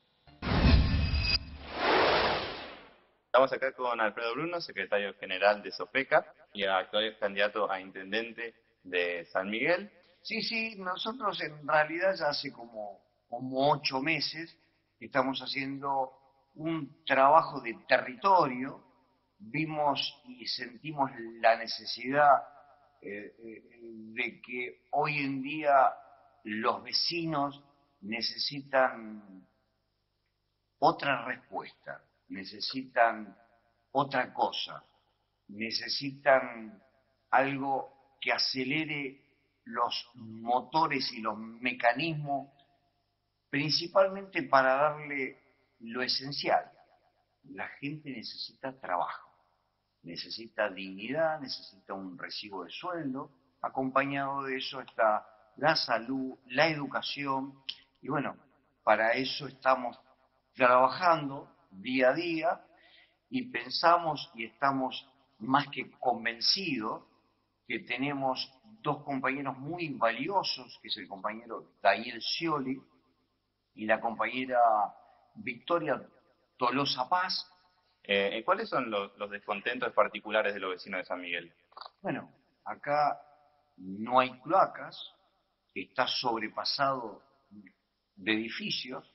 Estamos acá con Alfredo Bruno, secretario general de SOFECA y actual candidato a intendente de San Miguel. Sí, sí, nosotros en realidad ya hace como, como ocho meses estamos haciendo un trabajo de territorio. Vimos y sentimos la necesidad eh, eh, de que hoy en día los vecinos necesitan otra respuesta, necesitan otra cosa, necesitan algo que acelere los motores y los mecanismos, principalmente para darle lo esencial. La gente necesita trabajo, necesita dignidad, necesita un recibo de sueldo, acompañado de eso está la salud, la educación, y bueno, para eso estamos trabajando día a día y pensamos y estamos más que convencidos que tenemos dos compañeros muy valiosos, que es el compañero Daniel Scioli y la compañera Victoria Tolosa Paz. Eh, ¿Cuáles son los, los descontentos particulares de los vecinos de San Miguel? Bueno, acá no hay cloacas, está sobrepasado de edificios,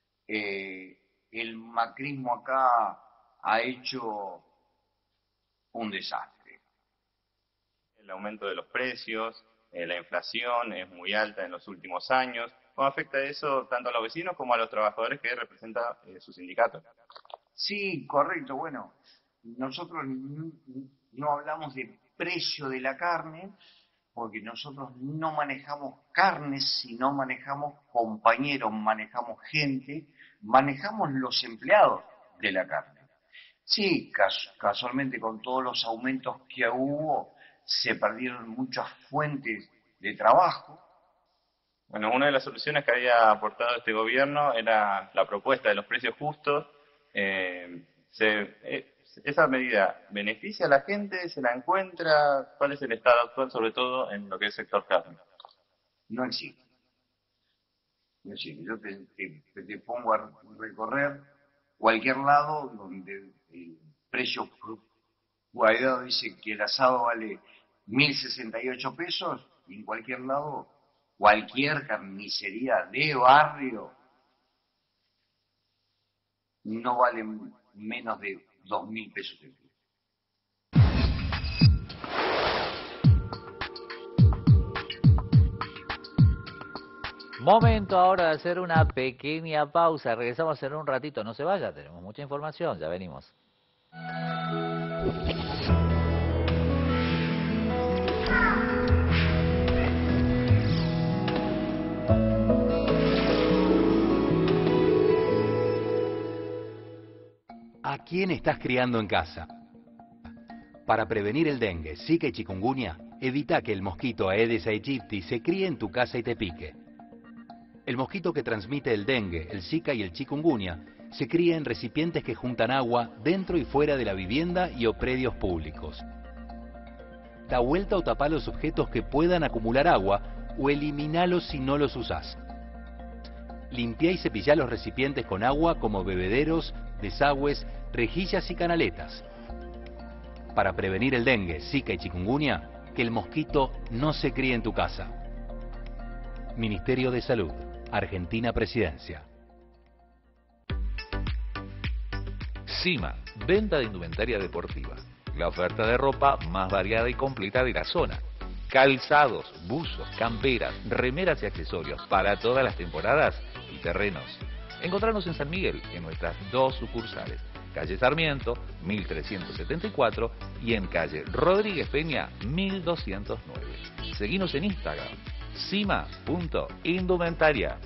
eh, el macrismo acá ha hecho un desastre. El aumento de los precios, eh, la inflación es muy alta en los últimos años. ¿Cómo afecta eso tanto a los vecinos como a los trabajadores que representa eh, su sindicato? Sí, correcto. Bueno, nosotros no hablamos de precio de la carne, porque nosotros no manejamos carnes, sino manejamos compañeros, manejamos gente, manejamos los empleados de la carne. Sí, casualmente con todos los aumentos que hubo, se perdieron muchas fuentes de trabajo. Bueno, una de las soluciones que había aportado este gobierno era la propuesta de los precios justos. Eh, se, eh, ¿Esa medida beneficia a la gente? ¿Se la encuentra? ¿Cuál es el estado actual, sobre todo en lo que es sector carne? No existe. No existe. Yo te, te, te pongo a recorrer cualquier lado donde el precio cuadrado dice que el asado vale mil sesenta y ocho pesos, y en cualquier lado, cualquier carnicería de barrio no vale menos de dos mil pesos el kilo. Momento ahora de hacer una pequeña pausa. Regresamos en un ratito. No se vaya, tenemos mucha información. Ya venimos. ¿A quién estás criando en casa? Para prevenir el dengue, zika y chikungunya, evita que el mosquito Aedes aegypti se críe en tu casa y te pique. El mosquito que transmite el dengue, el zika y el chikungunya se cría en recipientes que juntan agua dentro y fuera de la vivienda y o predios públicos. Da vuelta o tapa los objetos que puedan acumular agua o eliminalos si no los usás. Limpia y cepilla los recipientes con agua como bebederos, desagües, rejillas y canaletas. Para prevenir el dengue, zika y chikungunya, que el mosquito no se críe en tu casa. Ministerio de Salud, Argentina Presidencia. Cima, venta de indumentaria deportiva. La oferta de ropa más variada y completa de la zona. Calzados, buzos, camperas, remeras y accesorios para todas las temporadas y terrenos. Encontrarnos en San Miguel, en nuestras dos sucursales, calle Sarmiento, mil trescientos setenta y cuatro, y en calle Rodríguez Peña, mil doscientos nueve. Seguinos en Instagram, cima punto indumentaria.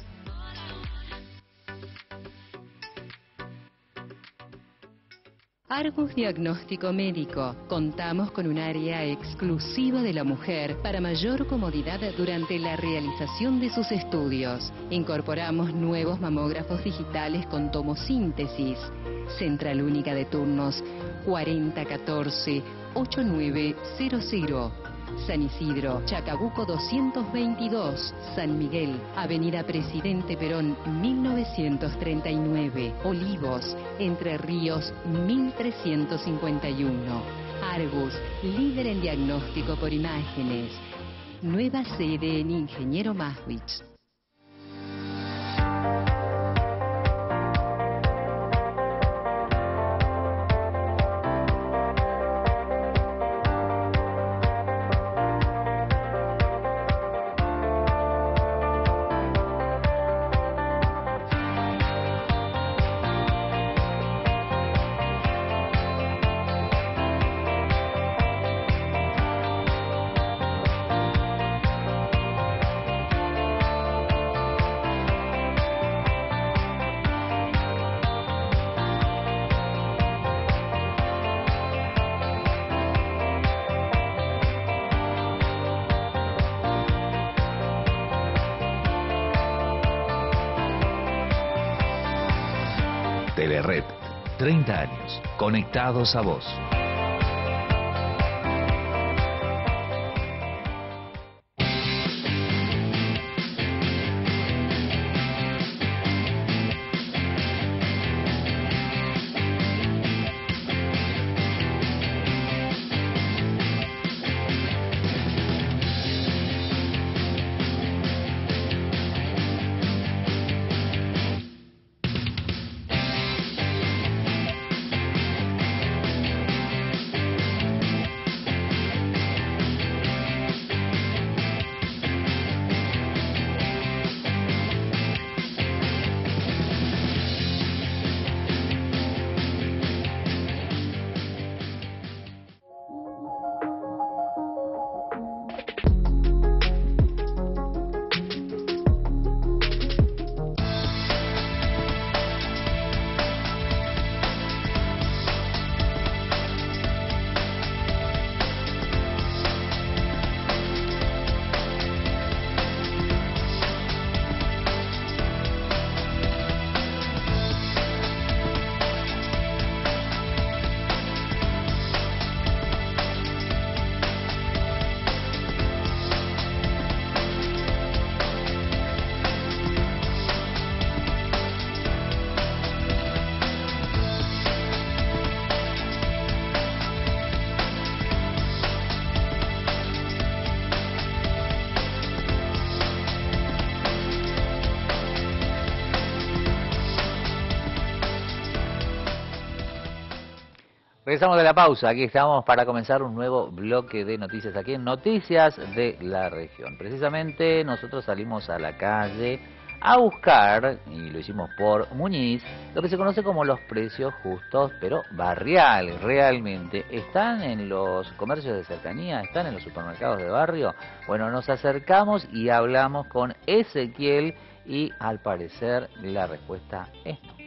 Argus Diagnóstico Médico. Contamos con un área exclusiva de la mujer para mayor comodidad durante la realización de sus estudios. Incorporamos nuevos mamógrafos digitales con tomosíntesis. Central única de turnos cuarenta catorce ochenta y nueve cero cero. San Isidro, Chacabuco doscientos veintidós, San Miguel, Avenida Presidente Perón mil novecientos treinta y nueve, Olivos, Entre Ríos mil trescientos cincuenta y uno. Argus, líder en diagnóstico por imágenes. Nueva sede en Ingeniero Maswich. Telered, treinta años, conectados a vos. Regresamos de la pausa, aquí estamos para comenzar un nuevo bloque de noticias aquí en Noticias de la Región. Precisamente nosotros salimos a la calle a buscar, y lo hicimos por Muñiz, lo que se conoce como los precios justos, pero barriales, realmente. ¿Están en los comercios de cercanía? ¿Están en los supermercados de barrio? Bueno, nos acercamos y hablamos con Ezequiel y al parecer la respuesta es no.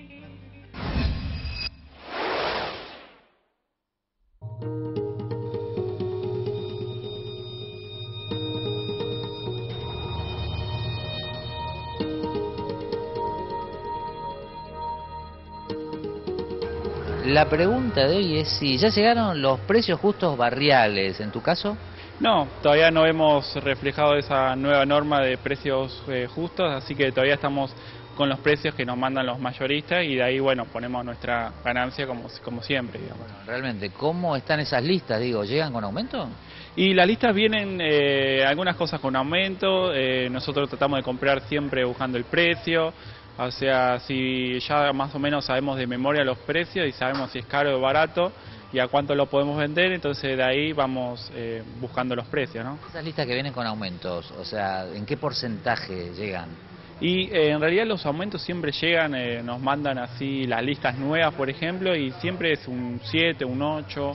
La pregunta de hoy es si ya llegaron los precios justos barriales, ¿en tu caso? No, todavía no hemos reflejado esa nueva norma de precios eh, justos, así que todavía estamos con los precios que nos mandan los mayoristas y de ahí, bueno, ponemos nuestra ganancia como, como siempre, digamos. Realmente, ¿cómo están esas listas? Digo, ¿llegan con aumento? Y las listas vienen, eh, algunas cosas con aumento, eh, nosotros tratamos de comprar siempre buscando el precio. O sea, si ya más o menos sabemos de memoria los precios y sabemos si es caro o barato y a cuánto lo podemos vender, entonces de ahí vamos eh, buscando los precios, ¿no? Esas listas que vienen con aumentos, o sea, ¿en qué porcentaje llegan? Y eh, en realidad los aumentos siempre llegan, eh, nos mandan así las listas nuevas, por ejemplo, y siempre es un siete, un ocho,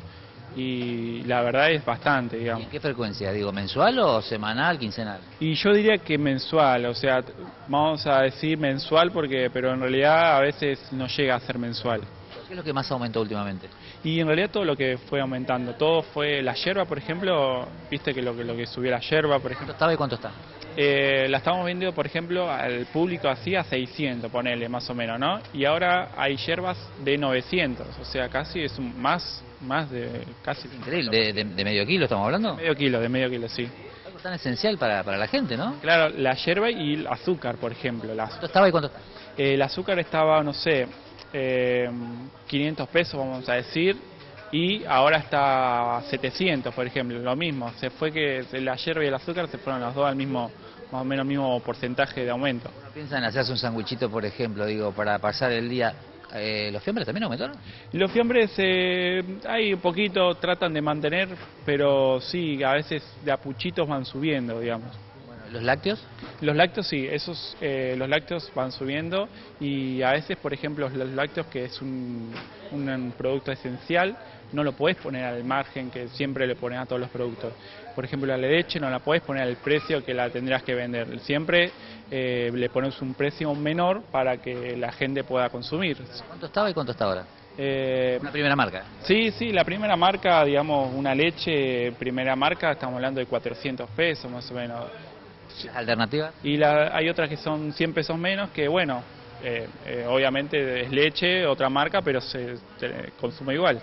y la verdad es bastante, digamos. ¿Y en qué frecuencia? Digo, ¿mensual o semanal, quincenal? Y yo diría que mensual, o sea, vamos a decir mensual porque, pero en realidad a veces no llega a ser mensual. ¿Qué es lo que más aumentó últimamente? Y en realidad todo lo que fue aumentando, todo fue la yerba, por ejemplo, viste que lo que, lo que subió la yerba, por ejemplo. ¿Cuánto estaba y cuánto está? Eh, la estamos vendiendo, por ejemplo, al público así a seiscientos, ponele, más o menos, ¿no? Y ahora hay yerbas de novecientos, o sea, casi es un, más, más de casi... Increíble, de, de, de medio kilo estamos hablando. De medio kilo, de medio kilo, sí. Algo tan esencial para, para la gente, ¿no? Claro, la yerba y el azúcar, por ejemplo. La, ¿Cuánto estaba y cuánto está? Eh, el azúcar estaba, no sé, eh, quinientos pesos, vamos a decir, y ahora está setecientos, por ejemplo, lo mismo. Se fue que la yerba y el azúcar se fueron los dos al mismo, más o menos el mismo porcentaje de aumento. ¿Piensan hacerse un sanguichito, por ejemplo, digo, para pasar el día? Eh, ¿Los fiambres también aumentaron? Los fiambres, eh, hay un poquito, tratan de mantener, pero sí, a veces de a puchitos van subiendo, digamos. Bueno, ¿los lácteos? Los lácteos sí, esos, eh, los lácteos van subiendo y a veces, por ejemplo, los lácteos, que es un, un producto esencial, no lo podés poner al margen que siempre le pones a todos los productos. Por ejemplo, la leche no la podés poner al precio que la tendrás que vender. Siempre eh, le pones un precio menor para que la gente pueda consumir. ¿Cuánto estaba y cuánto está ahora? Eh, ¿Una primera marca? Sí, sí, la primera marca, digamos, una leche primera marca, estamos hablando de cuatrocientos pesos más o menos. ¿Alternativas? Y la, hay otras que son cien pesos menos, que bueno, eh, eh, obviamente es leche, otra marca, pero se, se consume igual.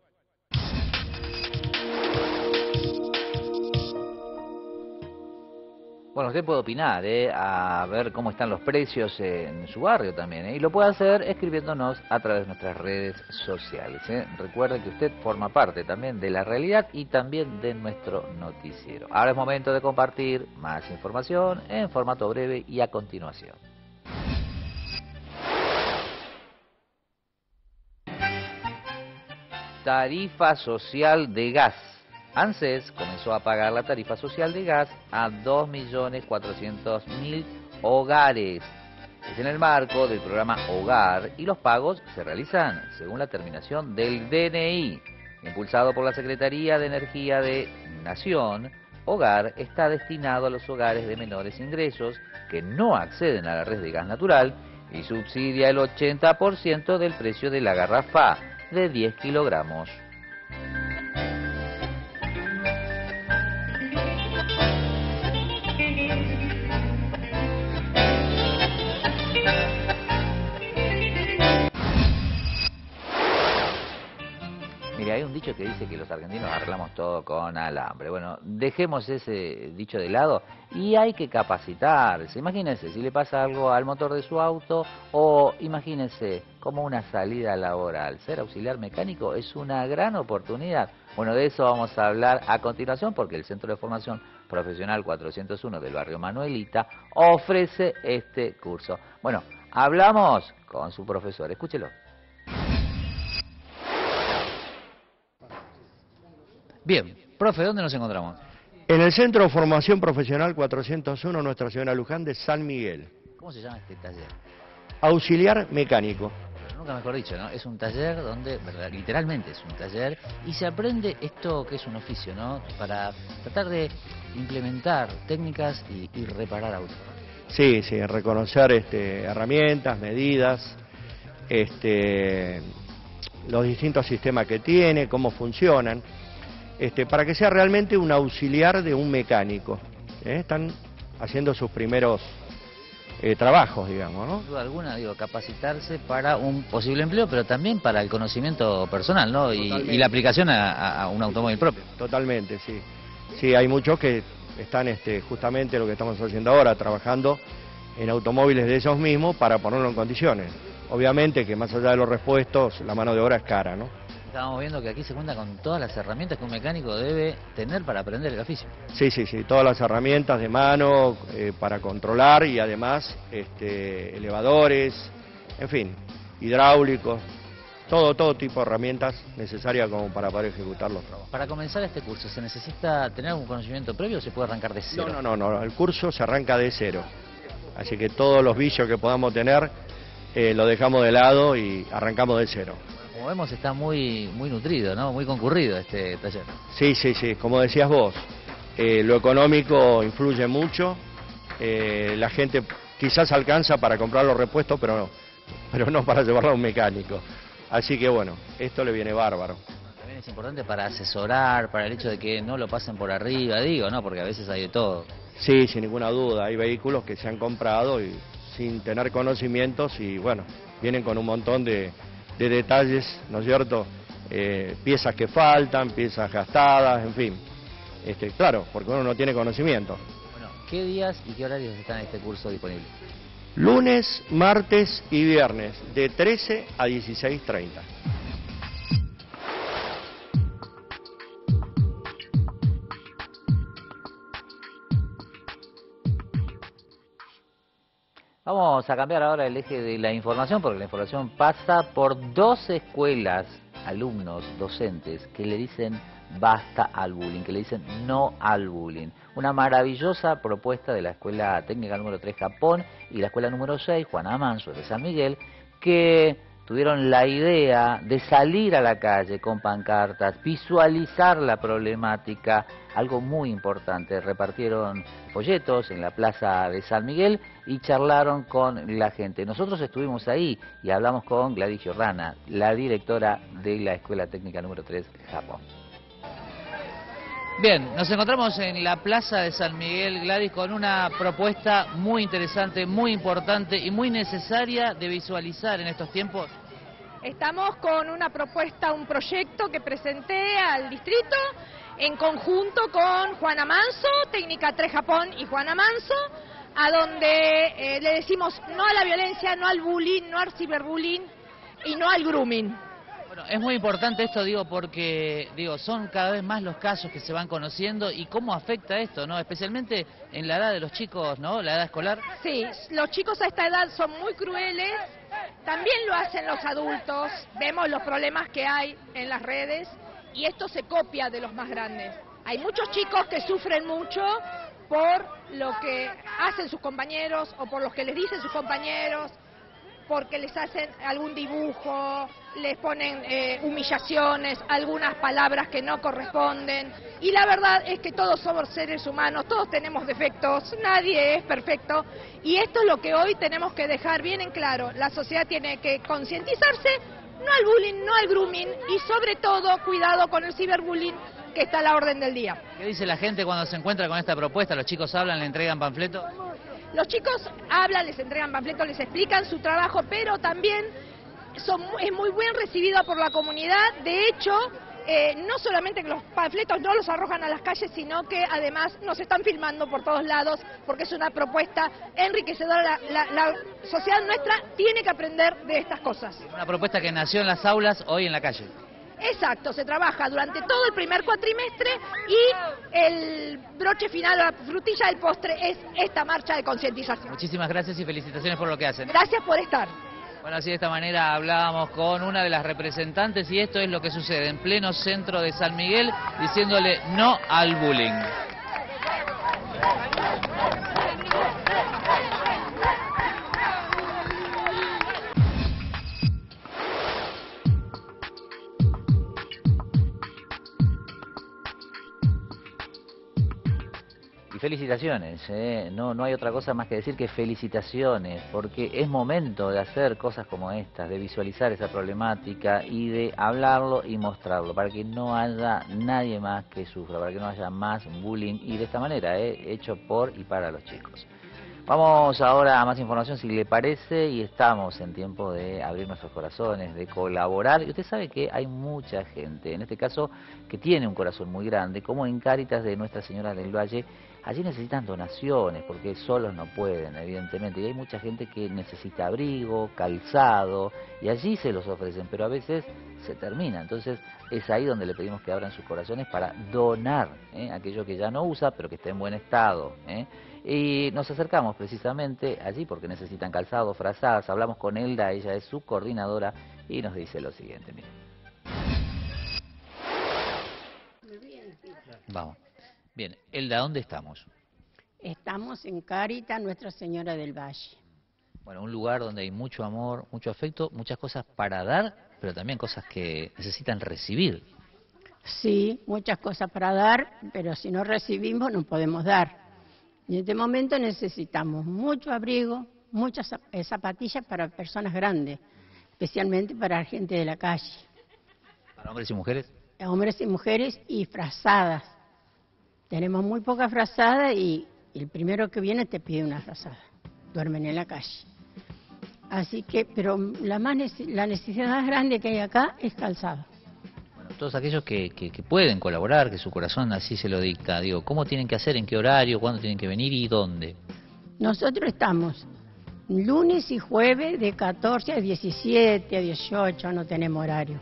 Bueno, usted puede opinar, ¿eh? A ver cómo están los precios en su barrio también, ¿eh? Y lo puede hacer escribiéndonos a través de nuestras redes sociales, ¿eh? Recuerde que usted forma parte también de la realidad y también de nuestro noticiero. Ahora es momento de compartir más información en formato breve y a continuación. Tarifa social de gas. ANSES comenzó a pagar la tarifa social de gas a dos millones cuatrocientos mil hogares. Es en el marco del programa Hogar y los pagos se realizan según la terminación del D N I. Impulsado por la Secretaría de Energía de Nación, Hogar está destinado a los hogares de menores ingresos que no acceden a la red de gas natural y subsidia el ochenta por ciento del precio de la garrafa de diez kilogramos. Mire, hay un dicho que dice que los argentinos arreglamos todo con alambre. Bueno, dejemos ese dicho de lado y hay que capacitarse. Imagínense si le pasa algo al motor de su auto o imagínense como una salida laboral. Ser auxiliar mecánico es una gran oportunidad. Bueno, de eso vamos a hablar a continuación porque el Centro de Formación Profesional cuatrocientos uno del barrio Manuelita ofrece este curso. Bueno, hablamos con su profesor. Escúchelo. Bien, profe, ¿dónde nos encontramos? En el Centro de Formación Profesional cuatrocientos uno, Nuestra Señora Luján de San Miguel. ¿Cómo se llama este taller? Auxiliar mecánico. Pero nunca mejor dicho, ¿no? Es un taller donde, verdad, literalmente es un taller, y se aprende esto que es un oficio, ¿no? Para tratar de implementar técnicas y, y reparar autos. Sí, sí, reconocer este, herramientas, medidas, este, los distintos sistemas que tiene, cómo funcionan. Este, para que sea realmente un auxiliar de un mecánico. ¿eh? Están haciendo sus primeros eh, trabajos, digamos, ¿no? Sin duda alguna, digo, capacitarse para un posible empleo, pero también para el conocimiento personal, ¿no? Y, y la aplicación a, a un automóvil propio. Totalmente, sí. Sí, hay muchos que están este, justamente lo que estamos haciendo ahora, trabajando en automóviles de esos mismos para ponerlo en condiciones. Obviamente que más allá de los repuestos, la mano de obra es cara, ¿no? Estábamos viendo que aquí se cuenta con todas las herramientas que un mecánico debe tener para aprender el oficio. Sí, sí, sí, todas las herramientas de mano eh, para controlar y además este, elevadores, en fin, hidráulicos, todo, todo tipo de herramientas necesarias como para poder ejecutar los trabajos. Para comenzar este curso, ¿se necesita tener algún conocimiento previo o se puede arrancar de cero? No, no, no, no, el curso se arranca de cero, así que todos los vicios que podamos tener eh, lo dejamos de lado y arrancamos de cero. Como vemos está muy muy nutrido, ¿no? Muy concurrido este taller. Sí, sí, sí, como decías vos, eh, lo económico influye mucho, eh, la gente quizás alcanza para comprar los repuestos, pero no, pero no para llevarlo a un mecánico. Así que bueno, esto le viene bárbaro. También es importante para asesorar, para el hecho de que no lo pasen por arriba, digo, ¿no? Porque a veces hay de todo. Sí, sin ninguna duda, hay vehículos que se han comprado y sin tener conocimientos y bueno, vienen con un montón de... de detalles, ¿no es cierto? Eh, piezas que faltan, piezas gastadas, en fin. Este, claro, porque uno no tiene conocimiento. Bueno, ¿qué días y qué horarios están en este curso disponible? Lunes, martes y viernes, de trece a dieciséis treinta. Vamos a cambiar ahora el eje de la información, porque la información pasa por dos escuelas, alumnos, docentes, que le dicen basta al bullying, que le dicen no al bullying. Una maravillosa propuesta de la Escuela Técnica número tres Japón y la Escuela número seis, Juana Manso, de San Miguel, que tuvieron la idea de salir a la calle con pancartas, visualizar la problemática, algo muy importante. Repartieron folletos en la plaza de San Miguel y charlaron con la gente. Nosotros estuvimos ahí y hablamos con Gladys Giordana, la directora de la Escuela Técnica número tres Japón. Bien, nos encontramos en la plaza de San Miguel, Gladys, con una propuesta muy interesante, muy importante y muy necesaria de visualizar en estos tiempos. Estamos con una propuesta, un proyecto que presenté al distrito en conjunto con Juana Manso, Técnica tres Japón y Juana Manso, a donde eh, le decimos no a la violencia, no al bullying, no al ciberbullying y no al grooming. Bueno, es muy importante esto, digo, porque digo son cada vez más los casos que se van conociendo y cómo afecta esto, ¿no? Especialmente en la edad de los chicos, ¿no? La edad escolar. Sí, los chicos a esta edad son muy crueles, también lo hacen los adultos, vemos los problemas que hay en las redes y esto se copia de los más grandes. Hay muchos chicos que sufren mucho por lo que hacen sus compañeros o por lo que les dicen sus compañeros, porque les hacen algún dibujo, les ponen eh, humillaciones, algunas palabras que no corresponden. Y la verdad es que todos somos seres humanos, todos tenemos defectos, nadie es perfecto. Y esto es lo que hoy tenemos que dejar bien en claro. La sociedad tiene que concientizarse, no al bullying, no al grooming, y sobre todo cuidado con el ciberbullying, que está a la orden del día. ¿Qué dice la gente cuando se encuentra con esta propuesta? ¿Los chicos hablan, le entregan panfletos? Los chicos hablan, les entregan panfletos, les explican su trabajo, pero también son, es muy bien recibido por la comunidad. De hecho, eh, no solamente que los panfletos no los arrojan a las calles, sino que además nos están filmando por todos lados, porque es una propuesta enriquecedora. La, la, la sociedad nuestra tiene que aprender de estas cosas. Una propuesta que nació en las aulas, hoy en la calle. Exacto, se trabaja durante todo el primer cuatrimestre y el broche final, la frutilla del postre, es esta marcha de concientización. Muchísimas gracias y felicitaciones por lo que hacen. Gracias por estar. Bueno, así de esta manera hablábamos con una de las representantes y esto es lo que sucede en pleno centro de San Miguel, diciéndole no al bullying. Felicitaciones, ¿eh? no, no hay otra cosa más que decir que felicitaciones, porque es momento de hacer cosas como estas, de visualizar esa problemática y de hablarlo y mostrarlo, para que no haya nadie más que sufra, para que no haya más bullying y de esta manera, ¿eh? hecho por y para los chicos. Vamos ahora a más información, si le parece, y estamos en tiempo de abrir nuestros corazones, de colaborar. Y usted sabe que hay mucha gente, en este caso, que tiene un corazón muy grande, como en Cáritas de Nuestra Señora del Valle. Allí necesitan donaciones, porque solos no pueden, evidentemente. Y hay mucha gente que necesita abrigo, calzado, y allí se los ofrecen, pero a veces se termina. Entonces es ahí donde le pedimos que abran sus corazones para donar ¿eh? aquello que ya no usa, pero que esté en buen estado. ¿eh? Y nos acercamos precisamente allí porque necesitan calzado, frazadas. Hablamos con Elda, ella es su coordinadora y nos dice lo siguiente. Miren. Vamos. Bien, Elda, ¿dónde estamos? Estamos en Cáritas Nuestra Señora del Valle. Bueno, un lugar donde hay mucho amor, mucho afecto, muchas cosas para dar, pero también cosas que necesitan recibir. Sí, muchas cosas para dar, pero si no recibimos no podemos dar. Y en este momento necesitamos mucho abrigo, muchas zapatillas para personas grandes, especialmente para gente de la calle. ¿Para hombres y mujeres? Hombres y mujeres y frazadas. Tenemos muy pocas frazadas y el primero que viene te pide una frazada. Duermen en la calle. Así que, pero la, más la necesidad más grande que hay acá es calzado. Bueno, todos aquellos que, que, que pueden colaborar, que su corazón así se lo dicta, digo, ¿cómo tienen que hacer, en qué horario, cuándo tienen que venir y dónde? Nosotros estamos lunes y jueves de catorce a diecisiete, a dieciocho, no tenemos horario.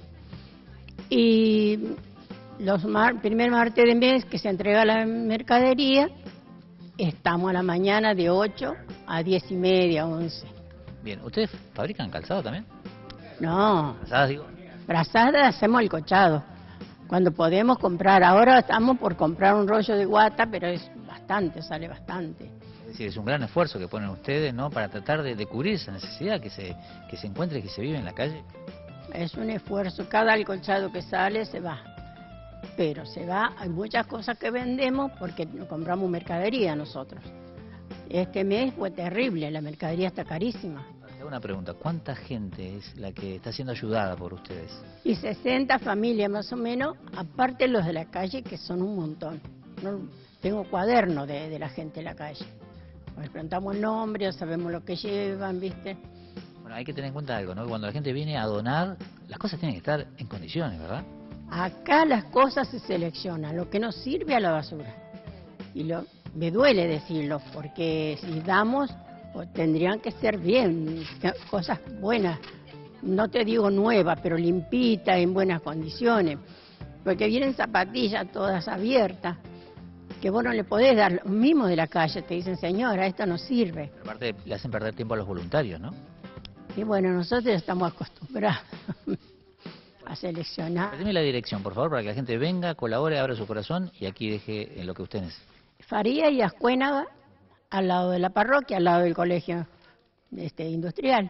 Y los mar, primer martes de mes que se entrega la mercadería, estamos a la mañana de ocho a diez y media, once. Bien, ¿ustedes fabrican calzado también? No. ¿Frazadas, digo? Frazadas hacemos el cochado. Cuando podemos comprar, ahora estamos por comprar un rollo de guata, pero es bastante, sale bastante. Es decir, es un gran esfuerzo que ponen ustedes, ¿no?, para tratar de, de cubrir esa necesidad que se, que se encuentra y que se vive en la calle. Es un esfuerzo, cada alcolchado que sale se va. Pero se va, hay muchas cosas que vendemos porque compramos mercadería nosotros. Este mes fue terrible, la mercadería está carísima. Tengo una pregunta, ¿cuánta gente es la que está siendo ayudada por ustedes? Y sesenta familias más o menos, aparte los de la calle, que son un montón. No, tengo cuaderno de, de la gente de la calle. Les preguntamos el nombre, sabemos lo que llevan, ¿viste? Bueno, hay que tener en cuenta algo, ¿no? Cuando la gente viene a donar, las cosas tienen que estar en condiciones, ¿verdad? Acá las cosas se seleccionan, lo que nos sirve a la basura. Y lo, me duele decirlo, porque si damos, pues, tendrían que ser bien, cosas buenas. No te digo nuevas, pero limpitas, en buenas condiciones. Porque vienen zapatillas todas abiertas, que vos no le podés dar, los mismos de la calle te dicen, señora, esto no sirve. Pero aparte, le hacen perder tiempo a los voluntarios, ¿no? Y bueno, nosotros estamos acostumbrados a seleccionar. Dime la dirección, por favor, para que la gente venga, colabore, abra su corazón y aquí deje lo que usted necesite. Faría y Ascuénaga, al lado de la parroquia, al lado del colegio este, industrial.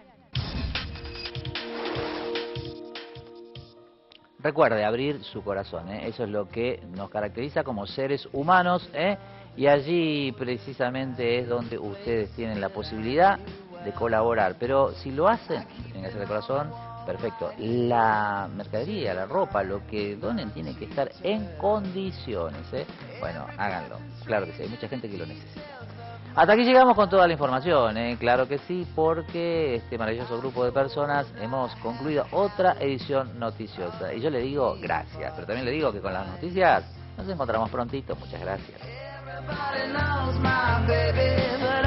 Recuerde, abrir su corazón, ¿eh? Eso es lo que nos caracteriza como seres humanos, ¿eh? Y allí precisamente es donde ustedes tienen la posibilidad de colaborar. Pero si lo hacen, tienen que hacer de corazón, perfecto. La mercadería, la ropa, lo que donen tiene que estar en condiciones, ¿eh? Bueno, háganlo. Claro que sí, hay mucha gente que lo necesita. Hasta aquí llegamos con toda la información, ¿eh? Claro que sí, porque este maravilloso grupo de personas hemos concluido otra edición noticiosa. Y yo le digo gracias, pero también le digo que con las noticias nos encontramos prontito. Muchas gracias.